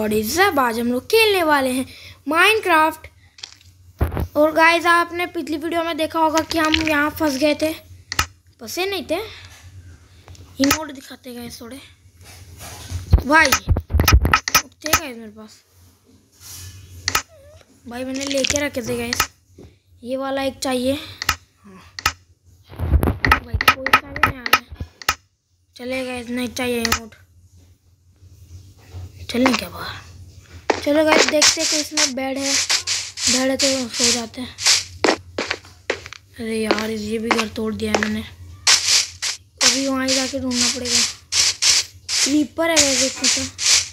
What is up. आज हम लोग खेलने वाले हैं माइनक्राफ्ट। और गाइस आपने पिछली वीडियो में देखा होगा कि हम यहाँ फंस गए थे। फंसे नहीं थे, इमोट दिखाते गाइस थोड़े भाई। थे गाइस मेरे पास भाई, मैंने लेके रखे थे गाइस। ये वाला एक चाहिए। हाँ भाई, कोई सा भी नहीं आ रहा है। चलेगा, नहीं चाहिए इमोट। चलने क्या बाहर। चलो गाइस देखते हैं कि इसमें बेड है। बेड है तो सो जाते हैं। अरे यार ये भी घर तोड़ दिया है मैंने। अभी वहाँ ही जाके ढूंढना पड़ेगा। क्रीपर है वैसे इसमें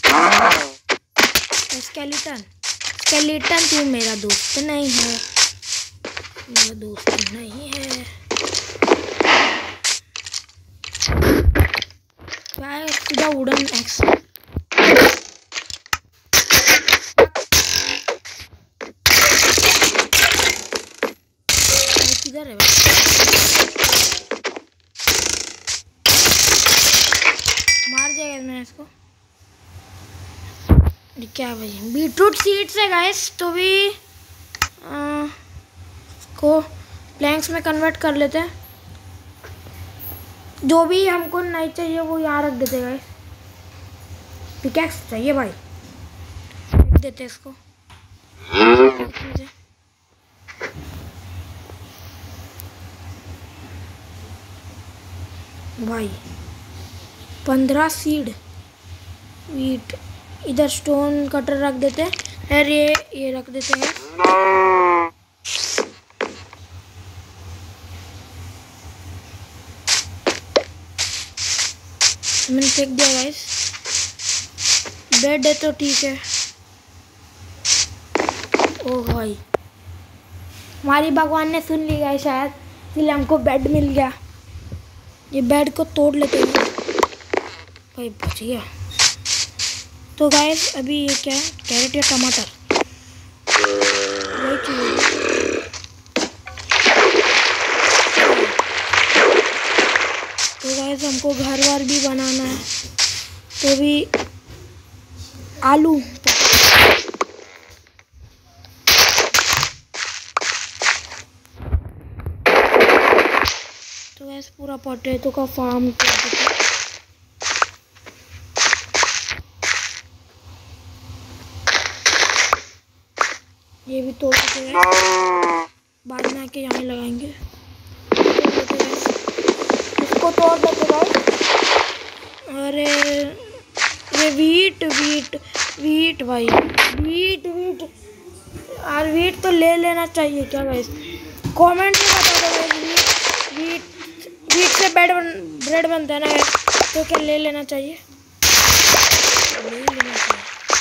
तो। स्केलेटन तू मेरा दोस्त नहीं है, मेरा दोस्त नहीं है। क्या है सीधा वुडन एक्स। किधर है मार जाएगा मैंने इसको। क्या भाई, बीटरूट सीड्स है गाइस। तो भी को प्लैंक्स में कन्वर्ट कर लेते हैं। जो भी हमको नहीं चाहिए वो यहाँ रख देते गाइस। पिकैक्स चाहिए भाई, रख देते इसको। भाई 15 सीड वीट। इधर स्टोन कटर रख देते हैं। अरे ये रख देते हैं। मैंने फेंक दिया गाइस। बेड है तो ठीक है। ओह भाई, हमारी भगवान ने सुन ली गाइस शायद, इसलिए हमको बेड मिल गया। ये बेड को तोड़ लेते हैं भाई, बच गया। तो गाइस अभी ये क्या है, कैरेट या टमाटर वही चाहिए। तो गाइस हमको घर वर भी बनाना है, तो भी आलू। तो गाइस पूरा पोटैटो का फार्म कर देते हैं। ये भी तोड़ देते हैं, बाद में आके यहाँ लगाएंगे। इसको तोड़ देते भाई। अरे ये वीट भाई, वीट और वीट तो ले लेना चाहिए क्या गाइस? कमेंट में बता दो गाइस। वीट से ब्रेड बनता है ना गाइस, तो क्या ले लेना चाहिए? ले लेना चाहिए।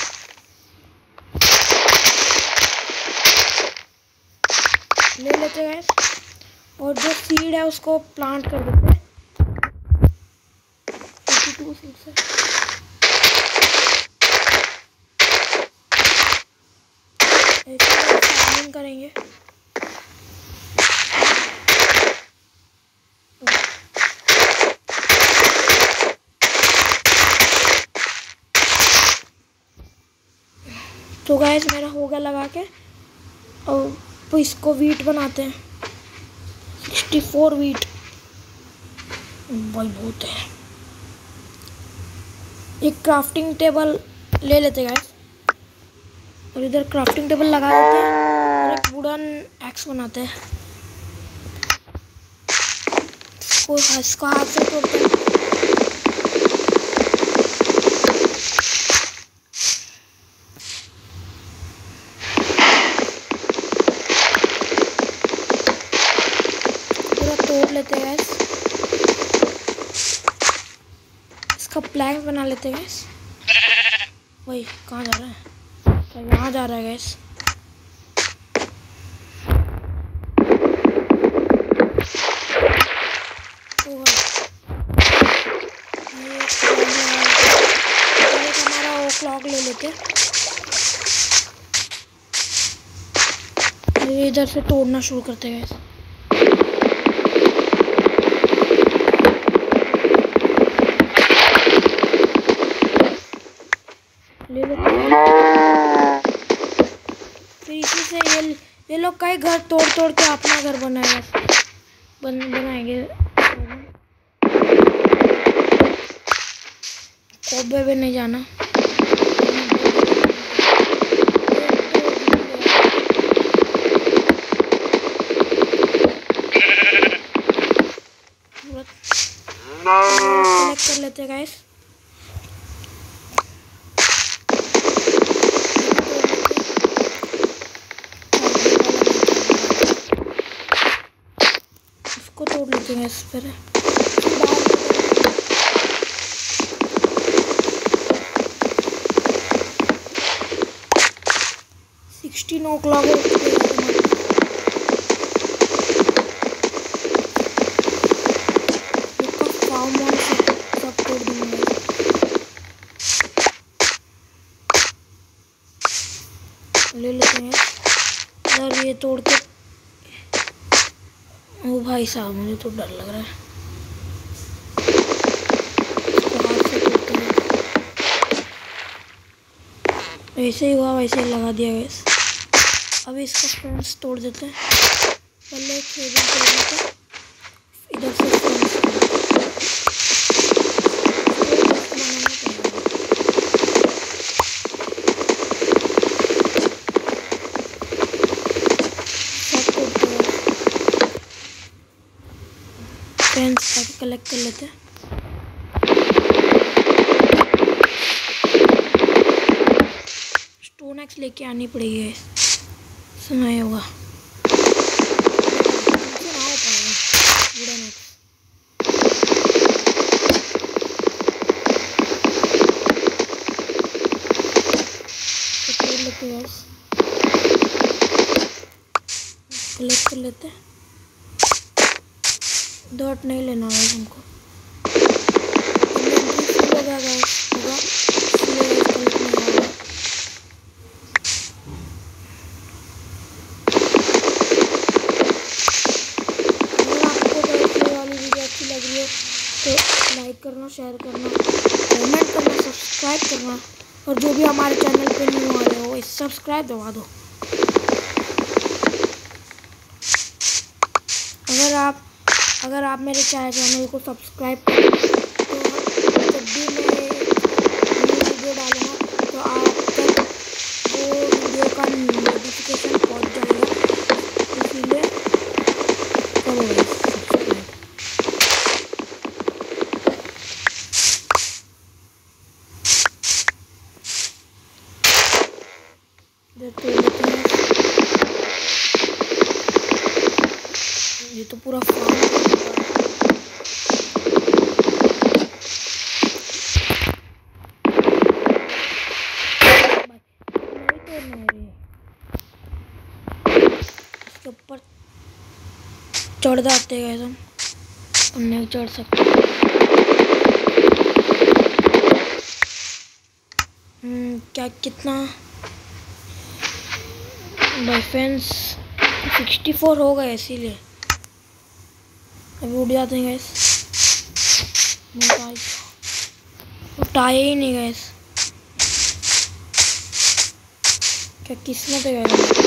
ले लेते हैं और जो सीड है उसको प्लांट कर देते हैं। 52 सीड से फार्मिंग करेंगे। तो गाइस मेरा हो गया लगा के, और तो इसको वीट बनाते हैं। 64 वीट भाई बहुत है। एक क्राफ्टिंग टेबल ले लेते हैं गाइस, और इधर क्राफ्टिंग टेबल लगा देते हैं और एक वुडन एक्स बनाते हैं। इसको हाथ से तोड़ते हैं। तोड़ लेते हैं गैस। इसका प्लैंक बना लेते हैं गैस। वही कहाँ जा रहा है? क्या यहाँ जा रहा है गैस? हमारा वो क्लॉक ले लेते हैं। इधर से तोड़ना शुरू करते हैं गैस। ले लेते हैं। फिर इसी से ये लोग कई घर तोड़ तोड़ के अपना घर बनाएंगे। कोबे भी नहीं जाना। कलेक्ट कर लेते गाइस। उसको तोड़ लेते हैं इस पर। 16 o'clock सब तोड़ दूंगा। ले लेते हैं यार ये तोड़ के। ओ भाई साहब मुझे तो डर लग रहा है। वैसे ही हुआ वैसे ही लगा दिया गैस। अब इसका फ्रेंड्स तोड़ देते हैं। पहले केबल तोड़ देते हैं, इधर से फ्रेंड्स ताकि कलेक्ट कर लेते हैं। स्टोन एक्स लेके आनी पड़ेगी, सुना ही होगा। कलेक्ट कर लेते हैं। डॉट नहीं लेना है हमको। तो लाइक करना, शेयर करना, कमेंट करना, सब्सक्राइब करना, और जो भी हमारे चैनल पे न्यू आ रहे हो सब्सक्राइब दबा दो। अगर आप मेरे चैनल को सब्सक्राइब करें तो जब भी मैं वीडियो डालूँगा तो आप तक वो वीडियो का नोटिफिकेशन पहुँच जाएगा। इसीलिए करो सब्सक्राइब। ये तो पूरा फार्म इसके ऊपर चढ़ जाते हैं हम नहीं चढ़ सकते। क्या कितना बाय फ्रेंड्स 64 हो गए, इसीलिए अभी उड़ जाते हैं गैस। उठाए ही नहीं गैस। क्या किस्मत है गैस।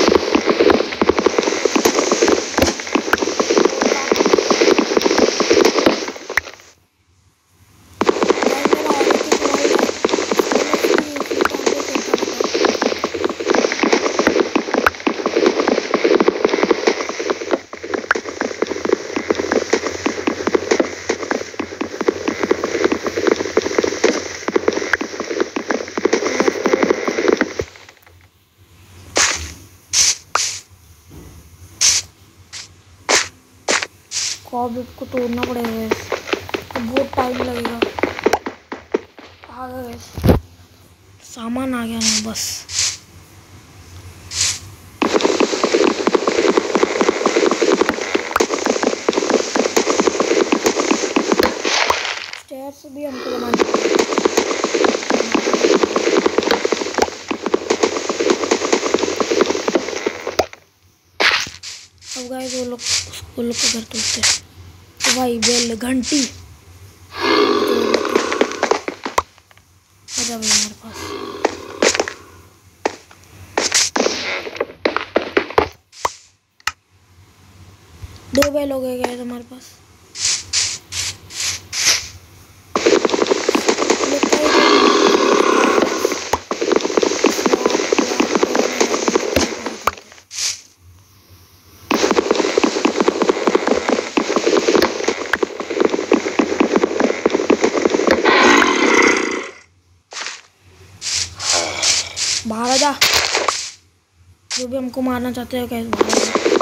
कॉब को तोड़ना पड़ेगा, तो बहुत टाइम लगेगा। आ गया सामान आ गया ना बस। स्टेयर्स भी हमको बनाना पड़ेगा। अब गाइस वो लोग का घर तोड़ते हैं। तो भाई बेल घंटी आ जा भाई हमारे पास। 2 बैल हो गए गाइस हमारे पास। बाहर आ जा, जो भी हमको मारना चाहते हैं कैसे बाहर आ जा।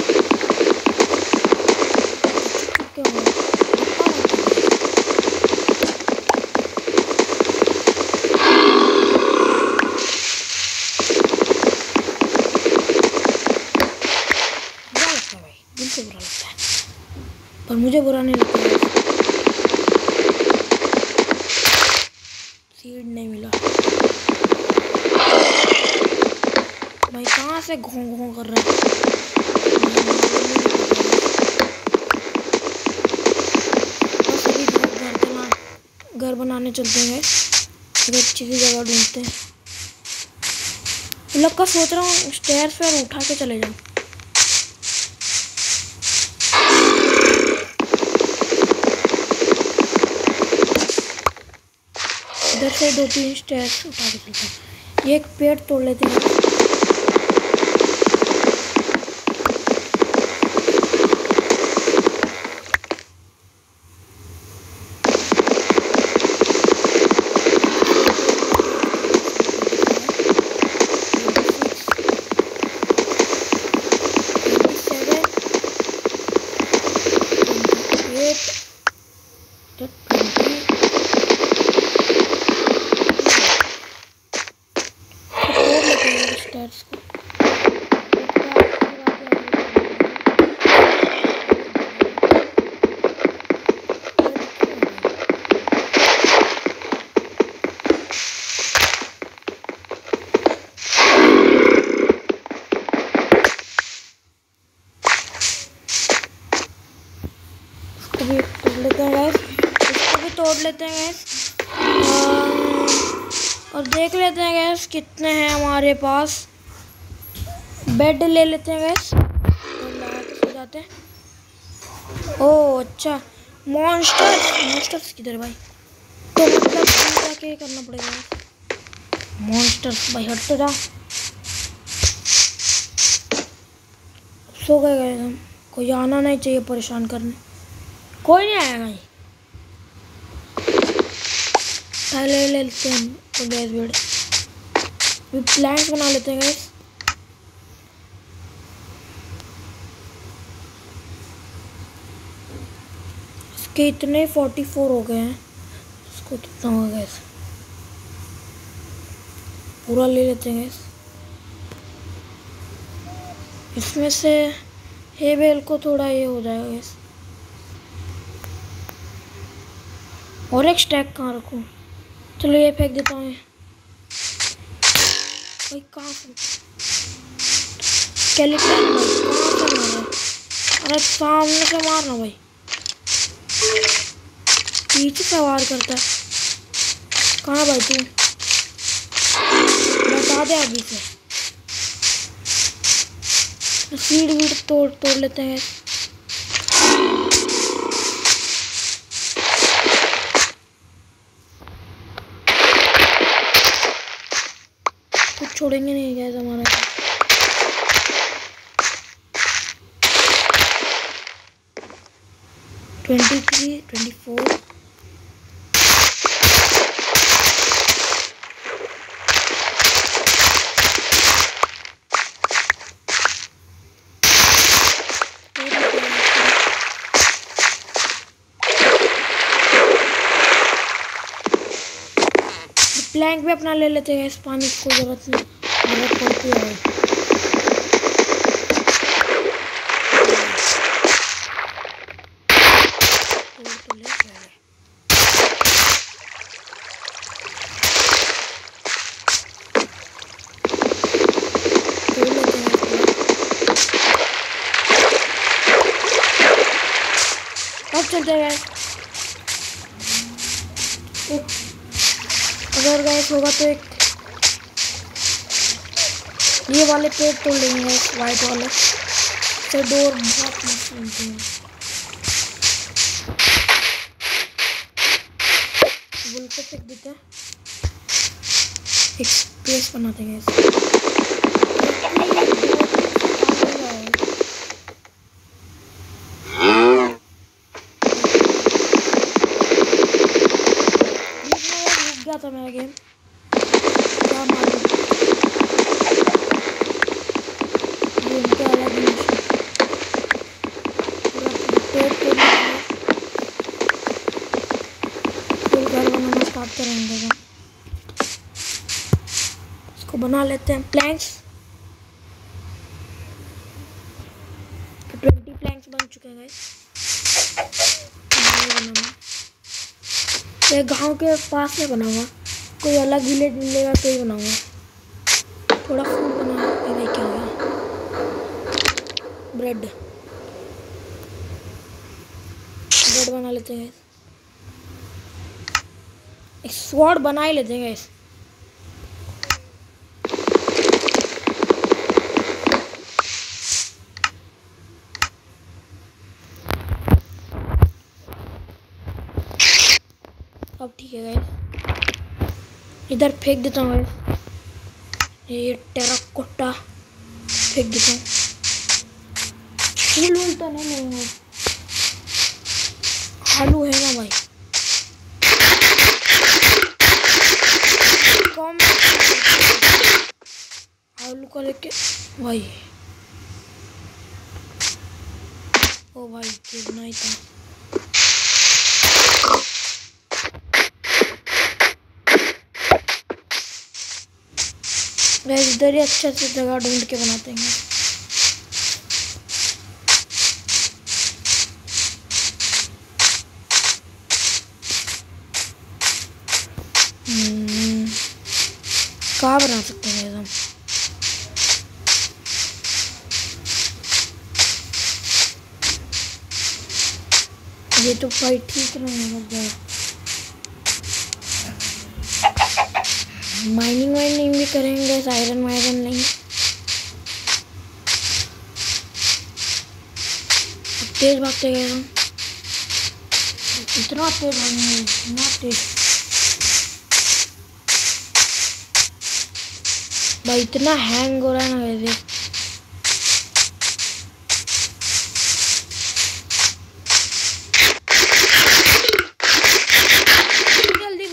बुरा लगता है भाई, दिल से बुरा लगता है, पर मुझे बुरा नहीं लगता है। सीड नहीं मिला भाई, कहाँ से घों घों कर रहा है। बस अभी घर बनाने चलते हैं, एक अच्छी सी जगह ढूंढते हैं। लोग का सोच रहा हूँ स्टेयर्स पे उठा के चले जाऊँ। इधर से 2-3 स्टेयर्स उठा के चलते हैं। ये एक पेड़ तोड़ लेते हैं। तोड़ लेते हैं गैस, और देख लेते हैं गैस कितने हैं हमारे पास। बेड ले लेते हैं गैस और लगा के सो जाते हैं। ओह अच्छा, मॉन्स्टर्स किधर भाई? तो मतलब क्या करना पड़ेगा। मॉन्स्टर्स भाई हटते जा, सो गए गए हम। कोई आना नहीं चाहिए परेशान करने, कोई नहीं आएगा। ले लेते हैं तो गैस बेड प्लांट्स बना लेते हैं गैस। इसके इतने 44 हो गए हैं, इसको कितना होगा गैस? पूरा ले लेते हैं गैस। इसमें से हे बेल को थोड़ा ये हो जाएगा गैस। और एक स्टैक कहाँ रखूँ? चलो ये फेंक देता हूँ। भाई कहाँ से स्केलेटन भाई, कहाँ से मार रहा है? अरे सामने से मारना भाई, पीछे से वार करता है। कहाँ भाई तू? बता दे अभी से। सीड वीड तोड़ लेते हैं। कुछ छोड़ेंगे नहीं गैस हमारा। ट्वेंटी 24 प्लैंक भी अपना ले लेते हैं। इस पानी की कोई ज़रूरत नहीं, ज़रूरत पड़ती है। अब चलते हैं। अगर गैस होगा तो एक ये वाले पेड़ तोड़ लेंगे, वाइट वाले से डोर बहुत मस्त बनते हैं। एक स्पेस बनाते हैं था मेरा गेम क्या मालूम गेम के अलग ही फिर घर बनाना स्टार्ट करेंगे। इसको बना लेते हैं प्लैंक्स। 20 प्लैंक्स बन चुके हैं गाइस। ये गांव के पास में बनाऊंगा, कोई अलग विलेज मिलेगा तो ही बनाऊंगा। थोड़ा फूड बना, ये क्या हो गया, ब्रेड बना लेते हैं। एक स्वॉर्ड बना ही लेते हैं गाइस। अब ठीक है गाइस, इधर फेंक देता हूँ गाइस, ये टेराकोटा फेंक देता हूँ। फूल तो नहीं आलू है ना भाई, कम आलू को लेके भाई। ओ भाई गिरना ही था। इधर ही अच्छे से जगह ढूंढ के बनाते हैं। कहाँ बना सकते हैं हम? ये तो भाई ठीक नहीं है। माइनिंग भी करेंगे, आयरन वायरन नहीं। तेज भागते गए हम, इतना तेज भागेंगे, इतना तेज भाई, इतना हैंग हो रहा है ना वैसे। जल्दी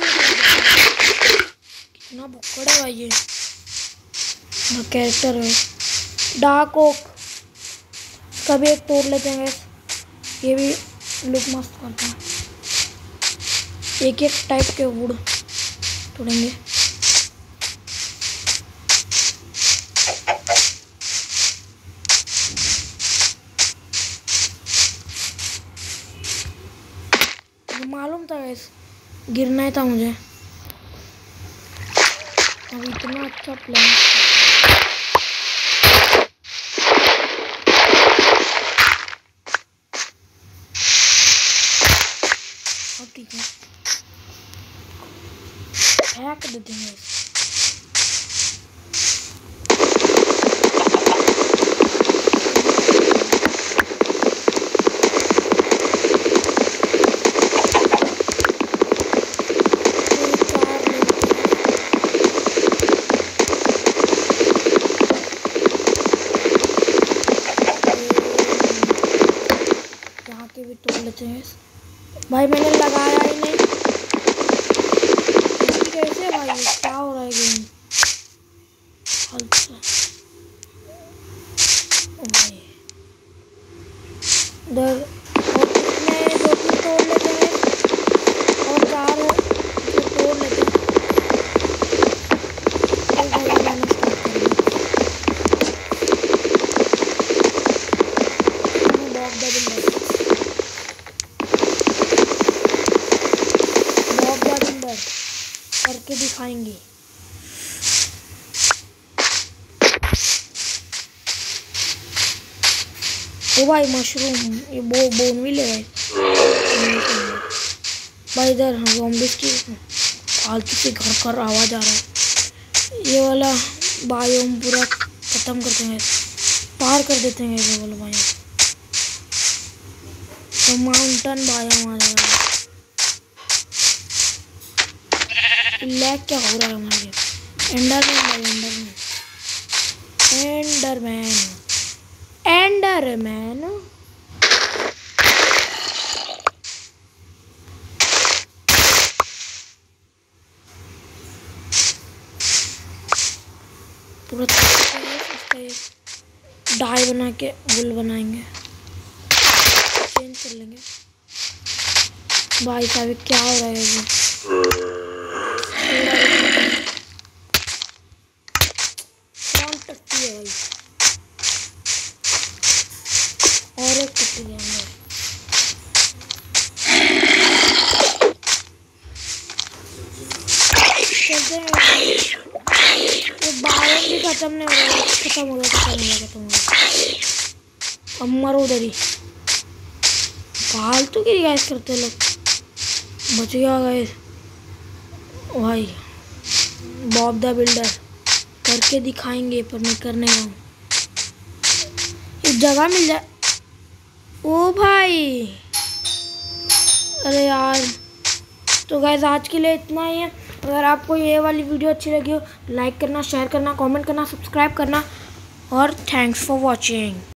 कितना बुक्कड़ है भाई ये कैरेक्टर है। डार्क ओक का भी एक तोड़ लेते हैं, ये भी लुक मस्त करता है। एक एक टाइप के वुड तोड़ेंगे। मालूम था गैस, गिरना ही था मुझे। अब इतना अच्छा प्लान, अब ठीक है, हैक देते हैं। भी तोड़ लेते हैं भाई, मैंने लगाया ही नहीं। कैसे भाई, क्या हो रहा है गेम? इधर और कितने 2-3 तोड़ लेते हैं और 4 हो तो तोड़ लेते हैं। करके दिखाएंगे। ओ भाई मशरूम, ये बोन भी ले गए भाई। इधर ज़ॉम्बीज़ की फालतू से घर घर आवाज़ आ रहा है। ये वाला बायोम पूरा ख़त्म करते हैं, पार कर देते हैं ये वाला बायोम, तो माउंटेन बायोम आ जाएगा। लैग क्या हो रहा है हमारे? एंडरमैन एंडरमैन एंडरमैन पूरा डाई बना के वुल बनाएंगे, चेंज कर लेंगे। भाई साहब क्या हो रहा है ये? कौन टट्टी है भाई? और एक टट्टी है अंदर। चलते हैं। ये बारह भी खत्म नहीं हो रहा, खत्म हो गया। अब मरो उधर ही। फालतू की गैस करते लोग। बच गया गैस भाई। बॉब द बिल्डर करके दिखाएंगे, पर मैं करने का हूँ। एक जगह मिल जाए। ओ भाई, अरे यार। तो गैस आज के लिए इतना ही है। अगर आपको ये वाली वीडियो अच्छी लगी हो, लाइक करना, शेयर करना, कमेंट करना, सब्सक्राइब करना और थैंक्स फॉर वॉचिंग।